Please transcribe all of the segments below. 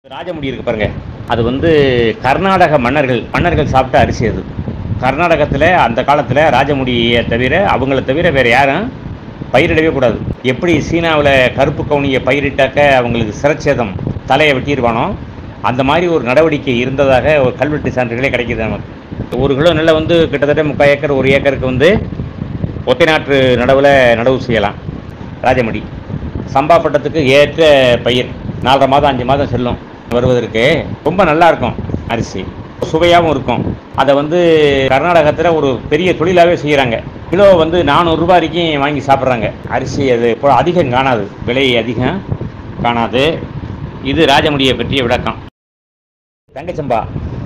ராஜமுடி இருக்கு பாருங்க. அது வந்து கர்நாடக மன்னர்கள் சாப்பிட்ட அரிசி அது. கர்நாடகத்தில் அந்த காலத்தில் ராஜமுடியை தவிர அவங்கள தவிர வேறு யாரும் பயிரிடவே கூடாது. எப்படி சீனாவில் கருப்பு கவுனியை பயிரிட்டாக்க அவங்களுக்கு சிரச்சேதம் தலையை வெட்டிடுவானோ அந்த மாதிரி ஒரு நடவடிக்கை இருந்ததாக ஒரு கல்வெட்டு சான்றுகளே கிடைக்கிது நமக்கு. 1 கிலோ நெல்லை வந்து கிட்டத்தட்ட 3/4 ஏக்கர் 1 ஏக்கருக்கு வந்து ஒத்தை நாற்று நடவு செய்யலாம். ராஜமுடி சம்பா பட்டத்துக்கு ஏற்ற பயிர் 4.5 மாதம் 5 மாதம் செல்லும் வருவதற்கு. ரொம்ப நல்லா இருக்கும் அரிசி, சுவையாகவும் இருக்கும். அதை வந்து கர்நாடகத்தில் ஒரு பெரிய தொழிலாகவே செய்கிறாங்க. கிலோ வந்து 400 ரூபாய் வரைக்கும் வாங்கி சாப்பிட்றாங்க அரிசி. அது இப்போ அதிகம் காணாது, விலை அதிகம் காணாது. இது ராஜமுடியை பற்றிய விளக்கம். தங்கச்சம்பா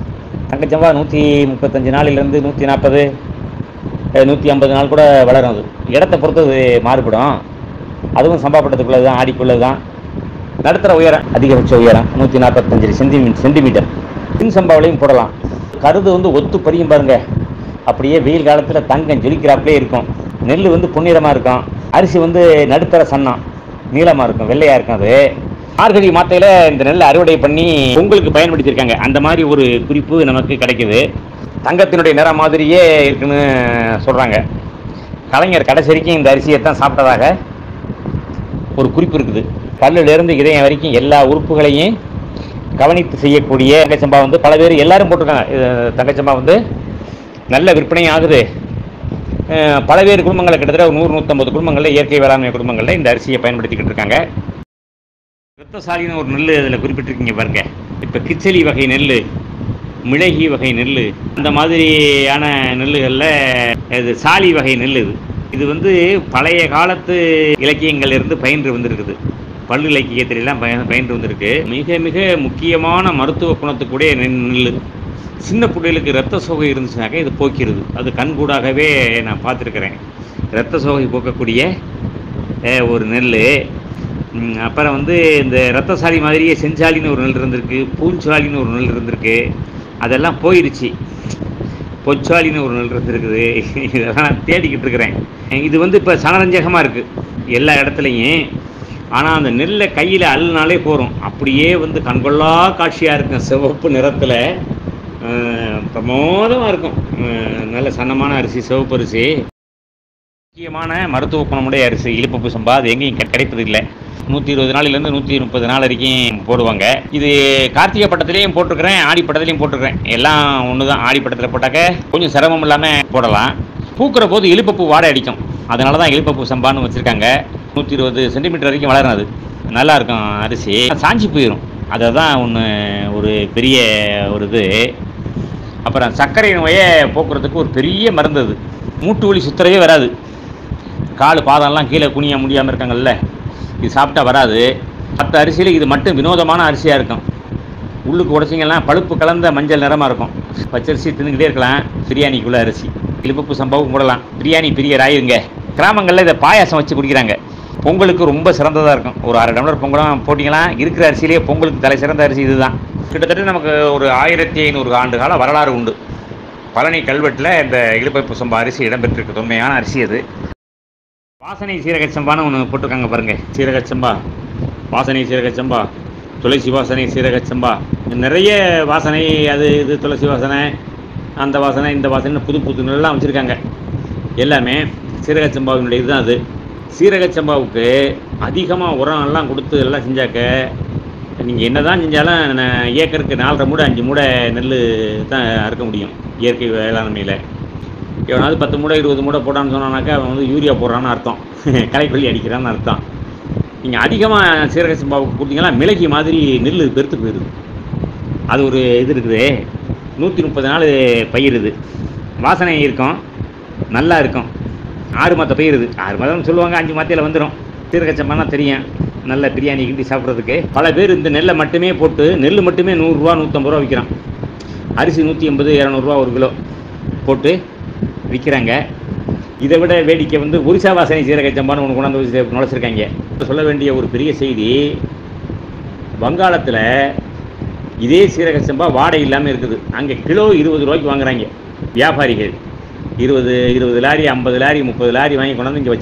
135 நாளிலிருந்து 140 150 நாள் கூட வளரும். அது இடத்தை பொறுத்து அது மாறுபடும். அதுவும் சம்பா பட்டத்துக்குள்ளது தான், ஆடிக்குள்ளது தான். நடுத்தர உயரம், அதிகபட்ச உயரம் 145 சென்டிமீட்டர். பின் சம்பாவிலையும் போடலாம். கருது வந்து ஒத்து பறியும் பாருங்க, அப்படியே வெயில் காலத்தில் தங்கம் ஜொலிக்கிறாப்பிலே இருக்கும். நெல் வந்து பொன்னிறமாக இருக்கும். அரிசி வந்து நடுத்தர சன்னம் நீளமாக இருக்கும், வெள்ளையாக இருக்கும். அது மார்கழி மாத்தையில் இந்த நெல்லை அறுவடை பண்ணி பொங்கலுக்கு பயன்படுத்தியிருக்காங்க. அந்த மாதிரி ஒரு குறிப்பு நமக்கு கிடைக்குது. தங்கத்தினுடைய நிறம் மாதிரியே இருக்குன்னு சொல்கிறாங்க. கலைஞர் கடைசி வரைக்கும் இந்த அரிசியை தான் சாப்பிட்டதாக ஒரு குறிப்பு இருக்குது. பல்லிலிருந்து இதயம் வரைக்கும் எல்லா உறுப்புகளையும் கவனித்து செய்யக்கூடிய தங்கச்சம்பா வந்து பல பேர் எல்லாரும் போட்டிருக்காங்க. தங்கச்சம்பா வந்து நல்ல விற்பனை ஆகுது. பல பேர் குடும்பங்களில் கிட்டத்தட்ட 100-150 குடும்பங்களில், இயற்கை வேளாண்மை குடும்பங்களில் இந்த அரிசியை பயன்படுத்திக்கிட்டு இருக்காங்க. ரத்தசாலின்னு ஒரு நெல் அதில் குறிப்பிட்டிருக்கீங்க பாருங்க. இப்போ கிச்சலி வகை நெல், மிளகி வகை நெல், அந்த மாதிரியான நெல்லுகளில் இது சாலி வகை நெல். இது வந்து பழைய காலத்து இலக்கியங்கள் இருந்து பயின்று வந்திருக்குது. பல்லு இலக்கியத்திலாம் பயின்று வந்திருக்கு. மிக மிக முக்கியமான மருத்துவ குணத்துக்குடைய நெல். சின்ன பிள்ளைகளுக்கு இரத்த சோகை இருந்துச்சுனாக்கா இது போக்கிறது. அது கண்கூடாகவே நான் பார்த்துருக்குறேன். இரத்த சோகை போக்கக்கூடிய ஒரு நெல். அப்புறம் வந்து இந்த ரத்தசாலி மாதிரியே செஞ்சாலின்னு ஒரு நெல் இருந்திருக்கு, பூஞ்சாலின்னு ஒரு நெல் இருந்திருக்கு. அதெல்லாம் போயிடுச்சு. பொச்சாலின்னு ஒரு நெல் இருந்திருக்குது. இதெல்லாம் நான் தேடிக்கிட்டு இருக்கிறேன். இது வந்து இப்போ சனரஞ்சகமாக இருக்குது எல்லா இடத்துலையும். ஆனால் அந்த நெல்லை கையில் அள்ளினாலே போகிறோம், அப்படியே வந்து கண்கொள்ளா காட்சியாக இருக்கும். சிவப்பு நிறத்தில் பிரமோதமாக இருக்கும். நல்ல சன்னமான அரிசி, சிவப்பு அரிசி. முக்கியமான மருத்துவ குணமுடைய அரிசி இழுப்பப்பு சம்பா. அது எங்கேயும் கிடைப்பதில்லை. 120 நாளிலேருந்து 130 நாள் வரைக்கும் போடுவாங்க. இது கார்த்திகை பட்டத்துலேயும் போட்டிருக்கிறேன், ஆடி பட்டத்துலேயும் போட்டிருக்கிறேன். எல்லாம் ஒன்று தான். ஆடி பட்டத்தில் போட்டாக்க கொஞ்சம் சிரமம் இல்லாமல் போடலாம். பூக்கிற போது இழுப்பப்பு வாடை அடிக்கும். அதனால தான் இழுப்பப்பு சம்பான்னு வச்சுருக்காங்க. 120 சென்டிமீட்டர் வரைக்கும் வளரும். அது நல்லாயிருக்கும் அரிசி. சாஞ்சி போயிடும். அதை தான் ஒரு பெரிய ஒரு இது. அப்புறம் சர்க்கரை நோயை போக்குறதுக்கு ஒரு பெரிய மருந்து. அது மூட்டு வலி சுத்தரவே வராது. கால் பாதம்லாம் கீழே குனிய முடியாமல் இருக்காங்கல்ல, இது சாப்பிட்டா வராது. மற்ற அரிசியில் இது மட்டும் வினோதமான அரிசியாக இருக்கும். உள்ளுக்கு உடைச்சிங்கன்னா பழுப்பு கலந்த மஞ்சள் நிறமாக இருக்கும். பச்சரிசி தின்னுக்கிட்டே இருக்கலாம். பிரியாணிக்குள்ள அரிசி இழுப்பப்பு சம்பாவும் போடலாம். பிரியாணி பிரிய ராயுங்க. கிராமங்களில் இதை பாயாசம் வச்சு குடிக்கிறாங்க. பொங்கலுக்கு ரொம்ப சிறந்ததாக இருக்கும். ஒரு 1/2 டம்ளர் பொங்கலும் போட்டிங்கன்னா இருக்கிற அரிசியிலே பொங்கலுக்கு தலை சிறந்த அரிசி இது தான். கிட்டத்தட்ட நமக்கு ஒரு 1500 ஆண்டு கால வரலாறு உண்டு. பழனி கல்வெட்டில் இந்த இழுப்பப்பு சம்பா அரிசி இடம்பெற்றிருக்கு. தொன்மையான அரிசி அது. வாசனை சீரகச்சம்பான்னு ஒன்று போட்டிருக்காங்க பாருங்கள். சீரகச்சம்பா, வாசனை சீரகச்சம்பா, துளசி வாசனை சீரகச்சம்பா, நிறைய வாசனை. அது இது துளசி வாசனை, அந்த வாசனை, இந்த வாசனை, புது புது நெல்லாம் வச்சுருக்காங்க. எல்லாமே சீரகச்சம்பாவினுடைய இதுதான். அது சீரகச்சம்பாவுக்கு அதிகமாக உரம்லாம் கொடுத்து எல்லாம் செஞ்சாக்க நீங்கள் என்ன தான் செஞ்சாலும் ஏக்கருக்கு 4.5 மூடை 5 மூடை நெல் தான் அறுக்க முடியும். இயற்கை வேளாண்மையில் எவனாவது 10 மூடை 20 மூடை போட்டான்னு சொன்னானாக்கா அவன் வந்து யூரியா போடுறான்னு அர்த்தம், களைக்கொல்லி அடிக்கிறான்னு அர்த்தம். நீங்கள் அதிகமாக சீரகச்சம்பாவுக்கு கொடுத்தீங்கன்னா மிளகி மாதிரி நெல் பெருத்து போயிடுது. அது ஒரு இது இருக்குது. 130 நாள் பயிர். இது வாசனை இருக்கும், நல்லா இருக்கும். 6 மாத பயிர். இது 6 மாதம்னு சொல்லுவாங்க, 5 மாதத்தில் வந்துடும். சீரகச்சம்பானா தெரியும், நல்ல பிரியாணி கிண்டி சாப்பிட்றதுக்கு. பல பேர் இந்த நெல்லை மட்டுமே போட்டு நெல் மட்டுமே 100 ரூபா 150 ரூபா விற்கிறான். அரிசி 180-200 ரூபா 1 கிலோ போட்டு விற்கிறாங்க. இதை விட வேடிக்கை வந்து ஒரிசா வாசனை சீரகச்சம்பான்னு ஒன்று கொண்டாந்து நுழைச்சிருக்காங்க. சொல்ல வேண்டிய ஒரு பெரிய செய்தி, வங்காளத்தில் இதே சீரகச்சம்பா வாடகை இல்லாமல் இருக்குது. அங்கே கிலோ 20 ரூபாய்க்கு வாங்குறாங்க வியாபாரிகள். 20 லாரி 50 லாரி 30 லாரி வாங்கி கொண்டாந்து இங்கே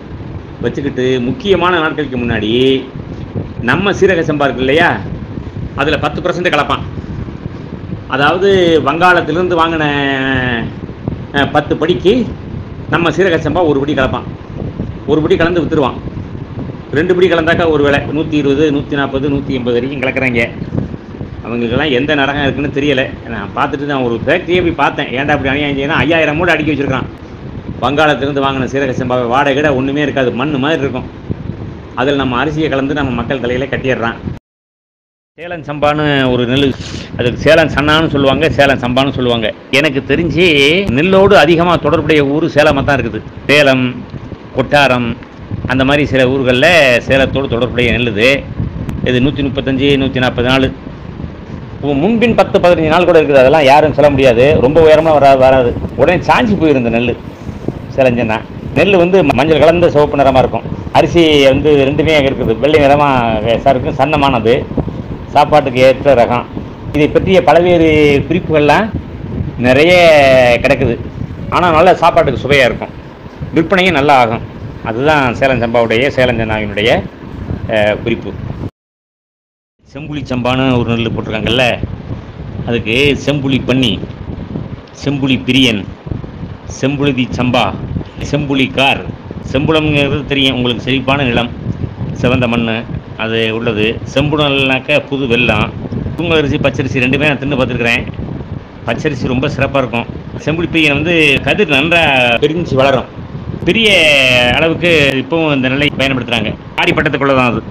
வச்சுக்கிட்டு முக்கியமான நாட்களுக்கு முன்னாடி நம்ம சீரக சம்பா இருக்கு இல்லையா, அதில் 10% கலப்பான். அதாவது வங்காளத்திலிருந்து வாங்கின 10 படிக்கு நம்ம சீரக சம்பா 1 படி கலப்பான். 1 படி கலந்து விற்றுருவான். 2 படி கலந்தாக்கா ஒரு வேளை 120, 140, 180 வரைக்கும் கலக்குறாங்க. அவங்களுக்கெல்லாம் எந்த நரகம் இருக்குன்னு தெரியலை. நான் பார்த்துட்டு நான் ஒரு ஃபேக்ட்ரியே போய் பார்த்தேன். ஏன்டா அப்படி அநியாயம் செய்யணும், 5000 மூட்டை அடுக்கி வச்சுருக்கான். வங்காளத்திலிருந்து வாங்கின சீரக சம்பாவை வாடகை ஒன்றுமே இருக்காது, மண் மாதிரி இருக்கும். அதில் நம்ம அரிசியை கலந்து நம்ம மக்கள் தலையில் கட்டிடுறான். சேலம் சம்பான்னு ஒரு நெல், அதுக்கு சேலம் சன்னான்னு சொல்லுவாங்க, சேலம் சம்பான்னு சொல்லுவாங்க. எனக்கு தெரிஞ்சு நெல்லோடு அதிகமாக தொடர்புடைய ஊர் சேலமாக தான் இருக்குது. சேலம், கொட்டாரம், அந்த மாதிரி சில ஊர்களில் சேலத்தோடு தொடர்புடைய நெல் இது 135, 140 நாள், முன்பின் 10-15 நாள் கூட இருக்குது. அதெல்லாம் யாரும் சொல்ல முடியாது. ரொம்ப உயரமாக வராது. உடனே சாஞ்சி போயிருந்த நெல் சேலஞ்சன்னா. நெல் வந்து மஞ்சள் கலந்த சிவப்பு நிறமாக இருக்கும். அரிசி வந்து ரெண்டுமே இருக்குது, வெள்ளை நிறமாக இருக்கும், சன்னமானது, சாப்பாட்டுக்கு ஏற்ற ரகம். இதை பற்றிய பல்வேறு குறிப்புகள்லாம் நிறைய கிடக்குது. ஆனால் நல்ல சாப்பாட்டுக்கு சுவையாக இருக்கும், விற்பனையும் நல்லா ஆகும். அதுதான் சேலம் சம்பாவுடைய, சேலஞ்சனாவினுடைய குறிப்பு. செம்புளி சம்பான்னு ஒரு நெல் போட்டிருக்காங்கல்ல, அதுக்கு செம்புளி பன்னி, செம்புளி பிரியன், செம்புழுதி சம்பா, செம்புளி கார். செம்புளம்ங்கிறது தெரியும் உங்களுக்கு, செழிப்பான நிலம், சிவந்த மண் அது உள்ளது. செம்புணல்னாக்க புது வெல்லம். தூங்கல் அரிசி, பச்சரிசி ரெண்டுமே நான் தின்னு பார்த்துருக்குறேன். பச்சரிசி ரொம்ப சிறப்பாக இருக்கும். செம்புளி பிரியன் வந்து கதிர் நன்றாக பிரிஞ்சு வளரும். பெரிய அளவுக்கு இப்போவும் இந்த நெல்லை பயன்படுத்துகிறாங்க. ஆடிப்பட்டத்துக்குள்ளே தான் அது.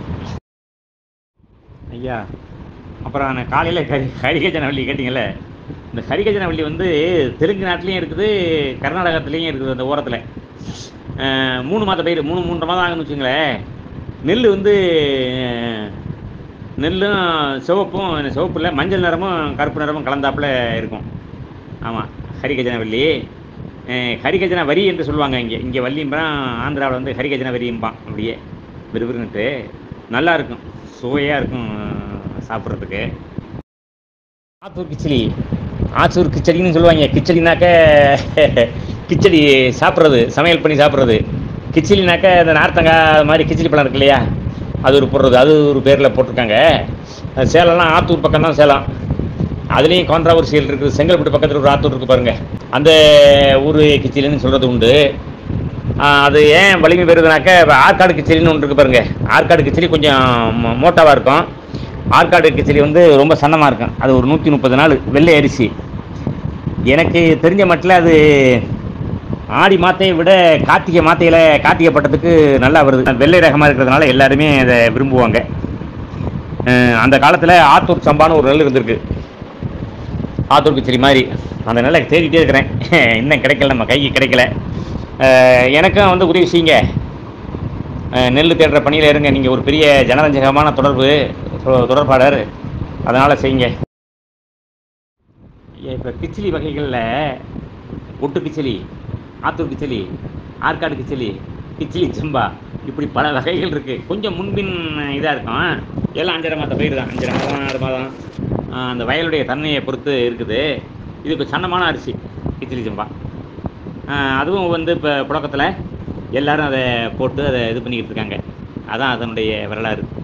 ஐயா, அப்புறம் நான் காலையில் ஹரிகஜனவள்ளி கேட்டிங்கல்ல, இந்த ஹரிகஜனவள்ளி வந்து தெலுங்கு நாட்டிலையும் இருக்குது, கர்நாடகத்துலேயும் இருக்குது. அந்த ஓரத்தில் 3 மாத பயிர், 3-3.5 மாதம் ஆகுன்னு வச்சுங்களேன். நெல் வந்து நெல்லும் சிவப்பு இல்லை, மஞ்சள் நிறமும் கருப்பு நிறமும் கலந்தாப்பில் இருக்கும். ஆமாம், ஹரிகஜனவள்ளி. ஹரிகஜன வரி என்று சொல்லுவாங்க. இங்கே வள்ளிம்பான், ஆந்திராவில் வந்து ஹரிகஜன வரியும்பான். அப்படியே விறுவிறுன்னுட்டு நல்லா இருக்கும், சுவையாக இருக்கும் சாப்பிட்றதுக்கு. ஆத்தூர் கிச்சடி, ஆத்தூர் கிச்சடின்னு சொல்லுவாங்க. கிச்சடினாக்க கிச்சடி சாப்பிட்றது, சமையல் பண்ணி சாப்பிட்றது. கிச்சடினாக்க இந்த நார்த்தங்காய் மாதிரி கிச்சடி பழம் இருக்கு இல்லையா, அது ஒரு போடுறது, அது ஒரு பேரில் போட்டிருக்காங்க. சேலம்லாம் ஆத்தூர் பக்கம் தான் சேலம். அதுலேயும் கான்ட்ராவர்சியல் இருக்குது. செங்கல்பட்டு பக்கத்தில் ஒரு ஆத்தூர் இருக்குது பாருங்கள், அந்த ஊர் கிச்சடின்னு சொல்கிறது உண்டு. அது ஏன் வலிமை பெறுதுனாக்க, ஆற்காடு கிச்சடின்னு ஒன்று இருக்குது பாருங்கள். ஆற்காடு கிச்சடி கொஞ்சம் மோட்டாவாக இருக்கும். ஆற்காடு கிச்சடி வந்து ரொம்ப சன்னமாக இருக்கும். அது ஒரு 130 நாள் வெள்ளை அரிசி. எனக்கு தெரிஞ்ச மட்டில் அது ஆடி மாத்தையை விட கார்த்திகை மாத்தையில் கார்த்திகை பட்டத்துக்கு நல்லா வருது. வெள்ளை ரகமாக இருக்கிறதுனால எல்லாருமே அதை விரும்புவாங்க. அந்த காலத்தில் ஆத்தூர் சம்பான்னு ஒரு நெல் இருந்திருக்கு, ஆத்தூர் கிச்சடி மாதிரி. அந்த நெல்லை தேடிட்டே இருக்கிறேன், இன்னும் கிடைக்கல, நம்ம கைக்கு கிடைக்கல. எனக்கும் வந்து உதவி செய்யுங்க, நெல் தேடுற பணியில் இருங்க. நீங்கள் ஒரு பெரிய ஜனரஞ்சகமான தொடர்பாளர், அதனால் செய்யுங்க. இப்போ கிச்சிலி வகைகளில் ஒட்டு கிச்சிலி, ஆத்தூர் கிச்சிலி, ஆற்காடு கிச்சிலி, கிச்சிலி சம்பா, இப்படி பல வகைகள் இருக்குது. கொஞ்சம் முன்பின் இதாக இருக்கும். எல்லாம் 5.5 மாத பயிர் தான், 5 மாதம் 6 மாதம், அந்த வயலுடைய தன்மையை பொறுத்து இருக்குது. இது இப்போ சன்னமான அரிசி கிச்சிலி சம்பா. அதுவும் வந்து இப்போ புழக்கத்தில் எல்லோரும் அதை போட்டு அதை இது பண்ணிக்கிட்டு இருக்காங்க. அதான் அதனுடைய வரலாறு.